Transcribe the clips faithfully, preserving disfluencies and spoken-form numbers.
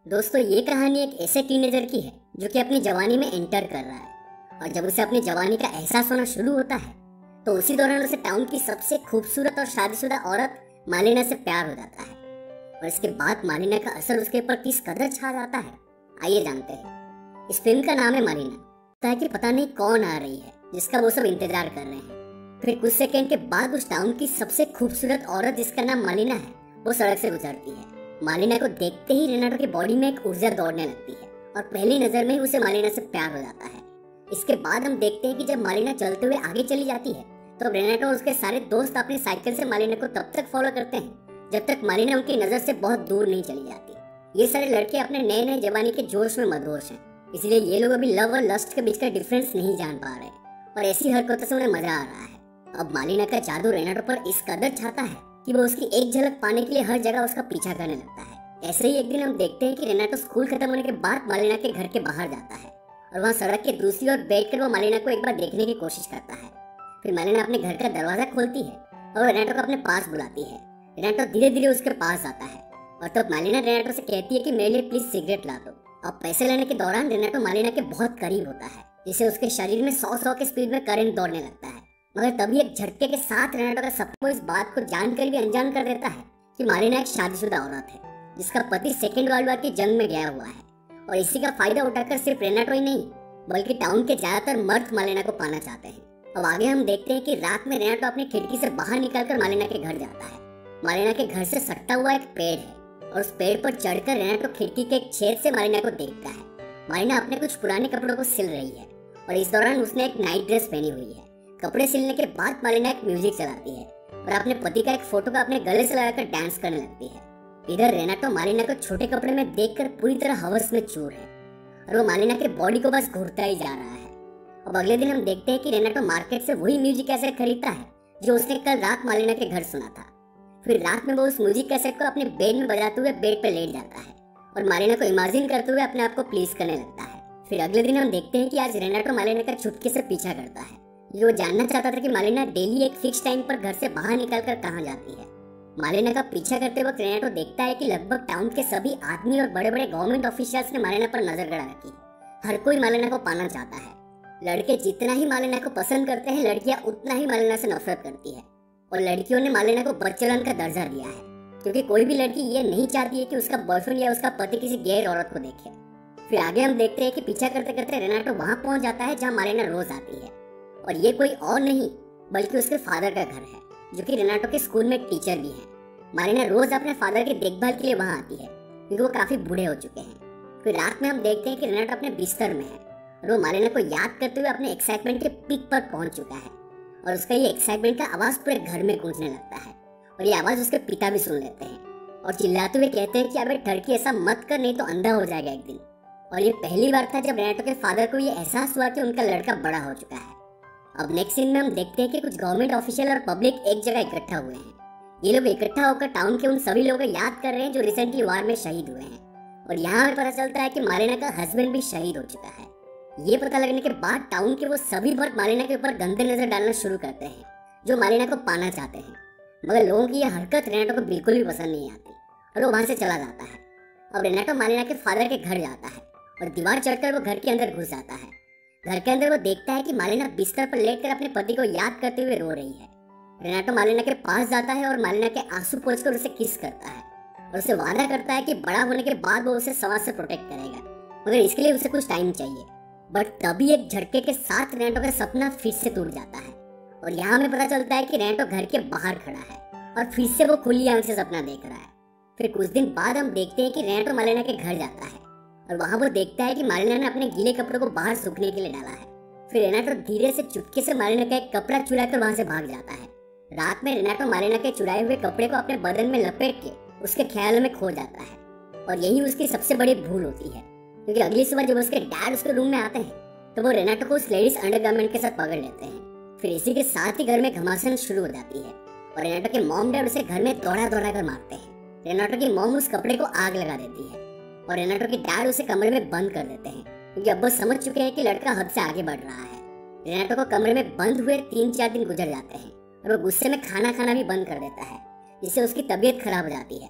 दोस्तों, ये कहानी एक ऐसे टीनेजर की है जो कि अपनी जवानी में एंटर कर रहा है और जब उसे अपनी जवानी का एहसास होना शुरू होता है तो उसी दौरान उसे टाउन की सबसे खूबसूरत और शादीशुदा औरत मालिना से प्यार हो जाता है। और इसके बाद मालिना का असर उसके ऊपर किस कदर छा जाता है, आइए जानते हैं। इस फिल्म का नाम है मालिना। पता है कि पता नहीं कौन आ रही है जिसका वो सब इंतजार कर रहे हैं। फिर कुछ सेकंड के बाद उस टाउन की सबसे खूबसूरत औरत जिसका नाम मालिना है वो सड़क से गुजरती है। मालिना को देखते ही रेनाटो की बॉडी में एक ऊर्जा दौड़ने लगती है और पहली नजर में ही उसे मालिना से प्यार हो जाता है। इसके बाद हम देखते हैं कि जब मालिना चलते हुए आगे चली जाती है तो रेनाटो और उसके सारे दोस्त अपनी साइकिल से मालिना को तब तक फॉलो करते हैं जब तक मालिना उनकी नजर से बहुत दूर नहीं चली जाती। ये सारे लड़के अपने नए नए जवानी के जोश में मदहोश हैं, इसलिए ये लोग अभी लव और लस्ट के बीच का डिफरेंस नहीं जान पा रहे और ऐसी हरकतों से उन्हें मजा आ रहा है। अब मालिना का जादू रेनाटो पर इस कदर छाता है कि वो उसकी एक झलक पाने के लिए हर जगह उसका पीछा करने लगता है। ऐसे ही एक दिन हम देखते हैं कि रेनाटो स्कूल खत्म होने के बाद मालिना के घर के बाहर जाता है और वहाँ सड़क के दूसरी ओर बैठकर वो मालिना को एक बार देखने की कोशिश करता है। फिर मालिना अपने घर का दरवाजा खोलती है और रेनाटो को अपने पास बुलाती है। रेनाटो धीरे धीरे उसके पास आता है और तब मालिना रेनाटो से कहती है कि मेरे लिए प्लीज सिगरेट ला दो। अब पैसे लेने के दौरान रेनाटो मालिना के बहुत करीब होता है जिससे उसके शरीर में सौ सौ के स्पीड में करंट दौड़ने लगता है। मगर तभी एक झटके के साथ रेनाटो का सबको इस बात को जानकर भी अनजान कर देता है कि मालिना एक शादीशुदा औरत है जिसका पति सेकेंड वर्ल्ड वॉर की जंग में गया हुआ है और इसी का फायदा उठाकर सिर्फ रेनाटो ही नहीं बल्कि टाउन के ज्यादातर मर्द मालिना को पाना चाहते हैं। अब आगे हम देखते हैं कि रात में रेनाटो अपनी खिड़की से बाहर निकलकर मालिना के घर जाता है। मालिना के घर से सटता हुआ एक पेड़ है और उस पेड़ पर चढ़कर रेनाटो खिड़की के एक छेद से मालिना को देखता है। मालिना अपने कुछ पुराने कपड़ों को सिल रही है और इस दौरान उसने एक नाइट ड्रेस पहनी हुई है। कपड़े सिलने के बाद मालिना एक म्यूजिक चलाती है और अपने पति का एक फोटो का अपने गले से लगाकर डांस करने लगती है। इधर रेनाटो मालिना को छोटे कपड़े में देखकर पूरी तरह हवस में चूर है और वो मालिना के बॉडी को बस घूरता ही जा रहा है। अब अगले दिन हम देखते हैं कि रेनाटो मार्केट से वही म्यूजिक कैसेट खरीदता है जो उसने कल रात मालिना के घर सुना था। फिर रात में वो उस म्यूजिक कैसेट को अपने बेड में बजाते हुए बेड पर लेट जाता है और मालिना को इमेजिन करते हुए अपने आप को प्लीज करने लगता है। फिर अगले दिन हम देखते हैं कि आज रेनाटो मालिना का चुटकी से पीछा करता है। ये वो जानना चाहता था कि मालिना डेली एक फिक्स टाइम पर घर से बाहर निकलकर कहाँ जाती है। मालिना का पीछा करते वक्त रेनाटो देखता है कि लगभग टाउन के सभी आदमी और बड़े बड़े गवर्नमेंट ऑफिशियल्स ने मालिना पर नजर गड़ा रखी है। हर कोई मालिना को पाना चाहता है। लड़के जितना ही मालिना को पसंद करते हैं लड़कियां उतना ही मालिना से नफरत करती है और लड़कियों ने मालिना को बदचलन का दर्जा दिया है क्योंकि कोई भी लड़की ये नहीं चाहती है कि उसका बॉयफ्रेंड या उसका पति किसी गैर औरत को देखे। फिर आगे हम देखते हैं कि पीछा करते करते रेनाटो वहां पहुंच जाता है जहां मालिना रोज आती है और ये कोई और नहीं बल्कि उसके फादर का घर है जो कि रेनाटो के स्कूल में टीचर भी है। मालिना रोज अपने फादर की देखभाल के लिए वहां आती है क्योंकि वो काफी बूढ़े हो चुके हैं। फिर रात में हम देखते हैं कि रेनाटो अपने बिस्तर में है और वो मालिना को याद करते हुए अपने एक्साइटमेंट के पीक पर पहुंच चुका है और उसका ये एक्साइटमेंट का आवाज पूरे घर में गूंजने लगता है और ये आवाज उसके पिता भी सुन लेते हैं और चिल्लाते हुए कहते हैं कि अबे ठरकी ऐसा मत कर नहीं तो अंधा हो जाएगा एक दिन। और ये पहली बार था जब रेनाटो के फादर को ये एहसास हुआ कि उनका लड़का बड़ा हो चुका है। अब नेक्स्ट सीन में हम देखते हैं कि कुछ गवर्नमेंट ऑफिशियल और पब्लिक एक जगह इकट्ठा हुए हैं। ये लोग इकट्ठा होकर टाउन के उन सभी लोगों को याद कर रहे हैं जो रिसेंटली वार में शहीद हुए हैं और यहाँ पता चलता है कि मालिना का हस्बैंड भी शहीद हो चुका है। ये पता लगने के बाद टाउन के वो सभी मर्द मालिना के ऊपर गंदे नजर डालना शुरू करते हैं जो मालिना को पाना चाहते हैं। मगर लोगों की यह हरकत रेनाटो को बिल्कुल भी पसंद नहीं आती और वो वहां से चला जाता है। अब रेनाटो मालिना के फादर के घर जाता है और दीवार चढ़कर वो घर के अंदर घुस जाता है। घर के अंदर वो देखता है कि मालिना बिस्तर पर लेटकर अपने पति को याद करते हुए रो रही है। रेनाटो मालिना के पास जाता है और मालिना के आंसू पोंछकर उसे किस करता है और उसे वादा करता है कि बड़ा होने के बाद वो उसे समाज से प्रोटेक्ट करेगा मगर इसके लिए उसे कुछ टाइम चाहिए। बट तभी एक झटके के साथ रेनाटो का सपना फिर से टूट जाता है और यहाँ हमें पता चलता है कि रेनाटो घर के बाहर खड़ा है और फिर से वो खुली आंख से सपना देख रहा है। फिर कुछ दिन बाद हम देखते हैं कि रेनाटो मालिना के घर जाता है और वहाँ वो देखता है कि मालिना ने अपने गीले कपड़ों को बाहर सूखने के लिए डाला है। फिर रेनाटो धीरे से चुटकी से मालिना का एक कपड़ा चुरा कर वहाँ से भाग जाता है। रात में रेनाटो मालिना के चुराए हुए कपड़े को अपने बदन में लपेट के उसके ख्याल में खो जाता है और यही उसकी सबसे बड़ी भूल होती है क्योंकि अगली सुबह जब उसके डैड उसके रूम में आते हैं तो वो रेनाटो को उस लेडीज अंडरगारमेंट के साथ पकड़ लेते हैं। फिर इसी के साथ ही घर में घमासान शुरू हो जाती है और रेनाटो के मॉम डैड उसे घर में दौड़ा दौड़ा कर मारते हैं। रेनाटो की मॉम उस कपड़े को आग लगा देती है और रेनाटो के डैड उसे कमरे में बंद कर देते हैं क्योंकि अब वो समझ चुके हैं कि लड़का हद से आगे बढ़ रहा है। रेनाटो को कमरे में बंद हुए तीन चार दिन गुजर जाते हैं और वो गुस्से में खाना खाना भी बंद कर देता है जिससे उसकी तबीयत खराब हो जाती है।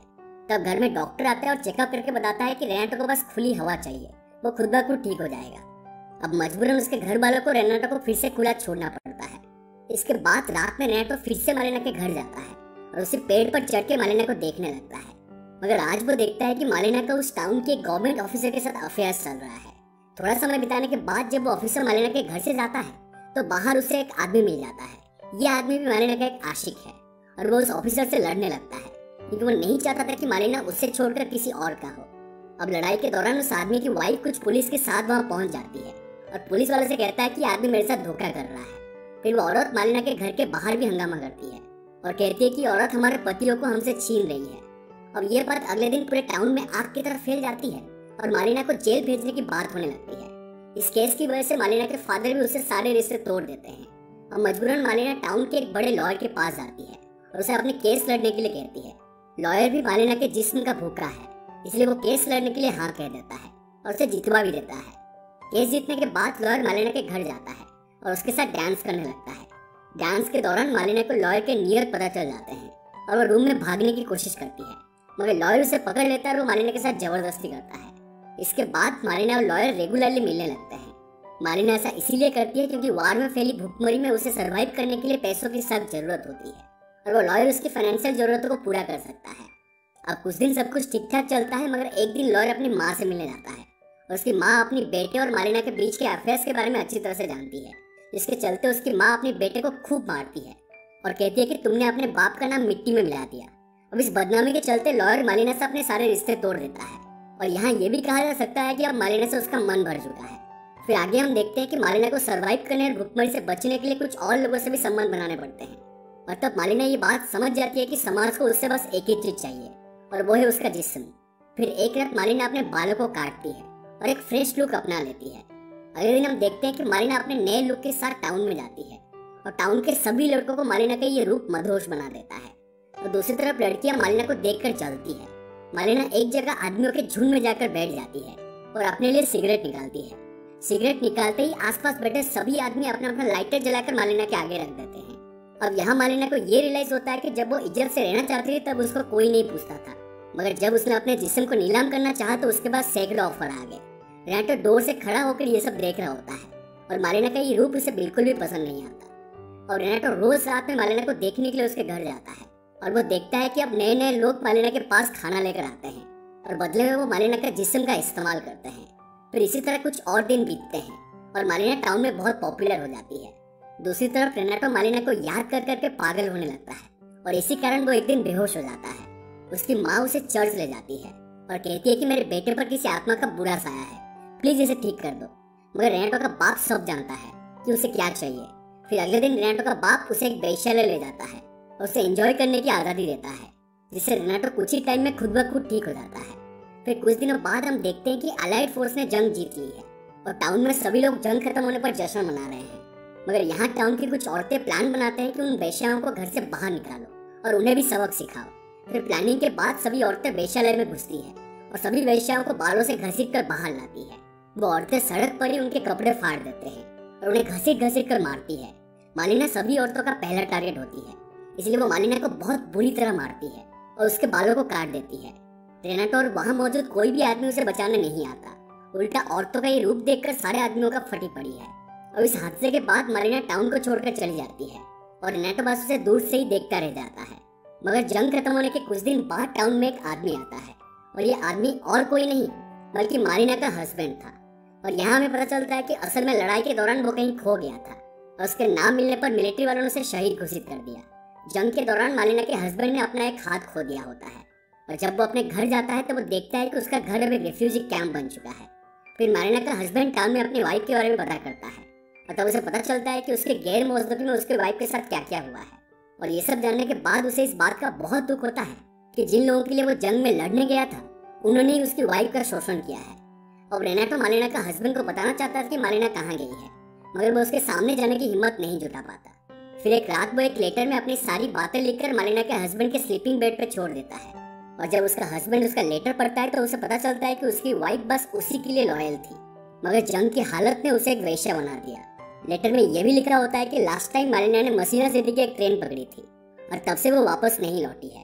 तब घर में डॉक्टर आता है और चेकअप करके बताता है कि रेनाटो को बस खुली हवा चाहिए, वो खुद ब खुद ठीक हो जाएगा। अब मजबूरन उसके घर वालों को रेनाटो को फिर से खुला छोड़ना पड़ता है। इसके बाद रात में रेनाटो फिर से मालिना के घर जाता है और उसे पेड़ पर चढ़ के मालिना को देखने लगता है। मगर आज वो देखता है कि मालिना का उस टाउन के गवर्नमेंट ऑफिसर के साथ अफेयर चल रहा है। थोड़ा समय बिताने के बाद जब वो ऑफिसर मालिना के घर से जाता है तो बाहर उसे एक आदमी मिल जाता है। ये आदमी भी मालिना का एक आशिक है और वो उस ऑफिसर से लड़ने लगता है क्योंकि वो नहीं चाहता था कि मालिना उससे छोड़कर किसी और का हो। अब लड़ाई के दौरान उस आदमी की वाइफ कुछ पुलिस के साथ वहां पहुंच जाती है और पुलिस वाले से कहता है कि आदमी मेरे साथ धोखा कर रहा है। फिर वो औरत मालिना के घर के बाहर भी हंगामा करती है और कहती है कि औरत हमारे पतियों को हमसे छीन रही है। अब ये बात अगले दिन पूरे टाउन में आग की तरह फैल जाती है और मालिना को जेल भेजने की बात होने लगती है। इस केस की वजह से मालिना के फादर भी उससे सारे रिश्ते तोड़ देते हैं। अब मजबूरन मालिना टाउन के एक बड़े लॉयर के पास जाती है और उसे अपने केस लड़ने के लिए कहती है। लॉयर भी मालिना के जिस्म का भूखा है, इसलिए वो केस लड़ने के लिए हाँ कह देता है और उसे जितवा भी देता है। केस जीतने के बाद लॉयर मालिना के घर जाता है और उसके साथ डांस करने लगता है। डांस के दौरान मालिना को लॉयर के नियर पता चल जाते हैं और वो रूम में भागने की कोशिश करती है, मगर लॉयर उसे पकड़ लेता है और वो मालिना के साथ जबरदस्ती करता है। इसके बाद मालिना और लॉयर रेगुलरली मिलने लगते हैं। मालिना ऐसा इसीलिए करती है क्योंकि वार में फैली भूखमरी में उसे सरवाइव करने के लिए पैसों की सख्त जरूरत होती है और वो लॉयर उसकी फाइनेंशियल जरूरतों को पूरा कर सकता है। अब कुछ दिन सब कुछ ठीक ठाक चलता है, मगर एक दिन लॉयर अपनी माँ से मिलने जाता है और उसकी माँ अपनी बेटे और मालिना के बीच के अफेयर्स के बारे में अच्छी तरह से जानती है, जिसके चलते उसकी माँ अपने बेटे को खूब मारती है और कहती है कि तुमने अपने बाप का नाम मिट्टी में मिला दिया। अब इस बदनामी के चलते लॉयर मालिना से अपने सारे रिश्ते तोड़ देता है और यहाँ ये भी कहा जा सकता है कि अब मालिना से उसका मन भर चुका है। फिर आगे हम देखते हैं कि मालिना को सरवाइव करने और भुखमरी से बचने के लिए कुछ और लोगों से भी संबंध बनाने पड़ते हैं और तब मालिना ये बात समझ जाती है कि समाज को उससे बस एक ही चीज चाहिए और वो है उसका जिस्म। फिर एक रात मालिना अपने बालों को काटती है और एक फ्रेश लुक अपना लेती है। अगले दिन हम देखते हैं कि मालिना अपने नए लुक के साथ टाउन में जाती है और टाउन के सभी लड़कों को मालिना का ये रूप मदहोश बना देता है और दूसरी तरफ लड़कियां मालिना को देखकर जलती है। मालिना एक जगह आदमियों के झुंड में जाकर बैठ जाती है और अपने लिए सिगरेट निकालती है। सिगरेट निकालते ही आसपास बैठे सभी आदमी अपना अपना लाइटर जलाकर मालिना के आगे रख देते हैं। अब यहाँ मालिना को ये रियलाइज होता है कि जब वो इज्जत से रहना चाहती थी तब उसको कोई नहीं पूछता था, मगर जब उसने अपने जिस्म को नीलाम करना चाहा तो उसके पास सैकड़ों ऑफर आ गए। रेनाटो डोर से खड़ा होकर ये सब देख रहा होता है और मालिना का ये रूप उसे बिल्कुल भी पसंद नहीं आता और रेनाटो रोज रात में मालिना को देखने के लिए उसके घर जाता है और वो देखता है कि अब नए नए लोग मालिना के पास खाना लेकर आते हैं और बदले में वो मालिना का जिस्म का इस्तेमाल करते हैं। फिर इसी तरह कुछ और दिन बीतते हैं और मालिना टाउन में बहुत पॉपुलर हो जाती है। दूसरी तरफ रेनाटो मालिना को याद कर करके पागल होने लगता है और इसी कारण वो एक दिन बेहोश हो जाता है। उसकी माँ उसे चर्च ले जाती है और कहती है कि मेरे बेटे पर किसी आत्मा का बुरा साया है, प्लीज इसे ठीक कर दो। मगर रेनाटो का बाप सब जानता है कि उसे क्या चाहिए। फिर अगले दिन रेनाटो का बाप उसे एक वेश्यालय ले जाता है और उसे एंजॉय करने की आज़ादी देता है, जिससे रेनाटो कुछ ही टाइम में खुद ब खुद ठीक हो जाता है। फिर कुछ दिनों बाद हम देखते हैं कि अलाइड फोर्स ने जंग जीत ली है और टाउन में सभी लोग जंग खत्म होने पर जश्न मना रहे हैं। मगर यहाँ टाउन की कुछ औरतें प्लान बनाते हैं कि उन वेश्याओं को घर से बाहर निकालो और उन्हें भी सबक सिखाओ। फिर प्लानिंग के बाद सभी औरतें वेश्यालय में घुसती है और सभी वेश्याओं को बालों से घसीट कर बाहर लाती है। वो औरतें सड़क पर ही उनके कपड़े फाड़ देते हैं और उन्हें घसीट घसीट कर मारती है। मालिना सभी औरतों का पहला टारगेट होती है, इसलिए वो मालिना को बहुत बुरी तरह मारती है और उसके बालों को काट देती है। रेनाटो और वहाँ मौजूद कोई भी आदमी उसे बचाने नहीं आता। उल्टा औरतों का ये रूप देखकर सारे आदमियों का फटी पड़ी है और इस हादसे के बाद मालिना टाउन को छोड़कर चली जाती है और रेनाटो बस उसे दूर से ही देखता रह जाता है। मगर जंग खत्म होने के कुछ दिन बाद टाउन में एक आदमी आता है और ये आदमी और कोई नहीं बल्कि मालिना का हस्बैंड था। और यहाँ हमें पता चलता है कि असल में लड़ाई के दौरान वो कहीं खो गया था और उसके नाम मिलने पर मिलिट्री वालों ने उसे शहीद घोषित कर दिया। जंग के दौरान मालिना के हस्बैंड ने अपना एक हाथ खो दिया होता है और जब वो अपने घर जाता है तो वो देखता है कि उसका घर अब एक रेफ्यूजी कैंप बन चुका है। फिर मालिना का हस्बैंड टाउन में अपनी वाइफ के बारे में पता करता है और तब उसे पता चलता है कि उसके गैर मौजूदगी में उसके वाइफ के साथ क्या क्या हुआ है। और ये सब जानने के बाद उसे इस बात का बहुत दुख होता है कि जिन लोगों के लिए वो जंग में लड़ने गया था उन्होंने ही उसकी वाइफ का शोषण किया है। और रेनाटो मालिना का हस्बैंड को बताना चाहता था कि मालिना कहाँ गई है, मगर वो उसके सामने जाने की हिम्मत नहीं जुटा पाता। फिर एक रात वो एक लेटर में अपनी सारी बातें लिखकर मालिना के हस्बैंड के स्लीपिंग बेड पर छोड़ देता है और जब उसका हस्बैंड उसका लेटर पढ़ता है तो उसे पता चलता है कि उसकी वाइफ बस उसी के लिए लॉयल थी, मगर जंग की हालत ने उसे एक वेश्या बना दिया। लेटर में यह भी लिखा होता है कि लास्ट टाइम मालिना ने मसीना सिटी की एक ट्रेन पकड़ी थी और तब से वो वापस नहीं लौटी है।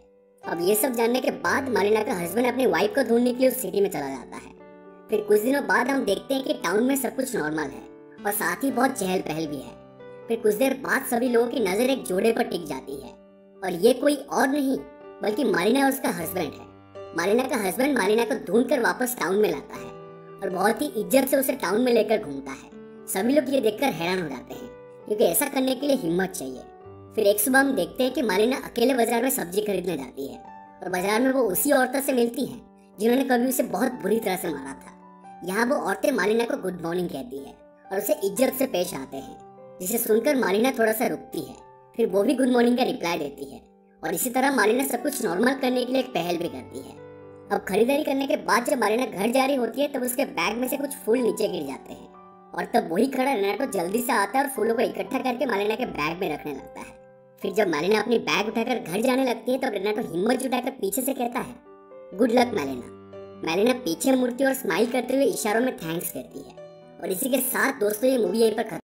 अब ये सब जानने के बाद मालिना का हस्बैंड अपनी वाइफ को ढूंढने के लिए उस सिटी में चला जाता है। फिर कुछ दिनों बाद हम देखते हैं कि टाउन में सब कुछ नॉर्मल है और साथ ही बहुत चहल पहल भी है। फिर कुछ देर बाद सभी लोगों की नजर एक जोड़े पर टिक जाती है और ये कोई और नहीं बल्कि मालिना और उसका हस्बैंड है। मालिना का हस्बैंड मालिना को ढूंढ कर वापस टाउन में लाता है और बहुत ही इज्जत से उसे टाउन में लेकर घूमता है। सभी लोग ये देखकर हैरान हो जाते हैं क्योंकि ऐसा करने के लिए हिम्मत चाहिए। फिर एक सुबह हम देखते हैं कि मालिना अकेले बाजार में सब्जी खरीदने जाती है और बाजार में वो उसी औरतों से मिलती है जिन्होंने कभी उसे बहुत बुरी तरह से मारा था। यहाँ वो औरतें मालिना को गुड मॉर्निंग कहती है और उसे इज्जत से पेश आते हैं, जिसे सुनकर मालिना थोड़ा सा रुकती है। फिर वो भी गुड मॉर्निंग का रिप्लाई देती है और इसी तरह मालिना सब कुछ नॉर्मल करने के लिए एक पहल भी करती है। अब खरीदारी करने के बाद जब मालिना घर जा रही होती है तब उसके बैग में से कुछ फूल नीचे गिर जाते हैं और तब वही खड़ा रेनाटो जल्दी से आता है और फूलों को इकट्ठा करके मालिना के बैग में रखने लगता है। फिर जब मालिना अपनी बैग उठाकर घर जाने लगती है तब रेनाटो हिम्मत जुटाकर पीछे से कहता है, गुड लक मालिना। मालिना पीछे मुड़ती है और स्माइल करते हुए इशारों में थैंक्स कहती है। और इसी के साथ दोस्तों ये मूवी यहीं पर खत्म